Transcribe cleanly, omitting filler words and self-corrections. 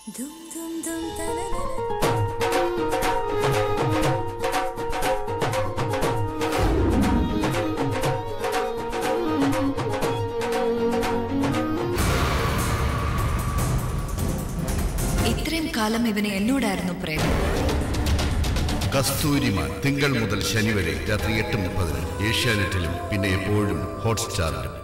ഇത്രയും കാലം ഇവന് എന്നോടായിരുന്നു പ്രേമം. കസ്തൂരിമാൻ തിങ്കൾ മുതൽ ശനി വരെ രാത്രി 8:30 ഏഷ്യാനെറ്റിലും പിന്നെ എപ്പോഴും ഹോട്ട്സ്റ്റാറിലും.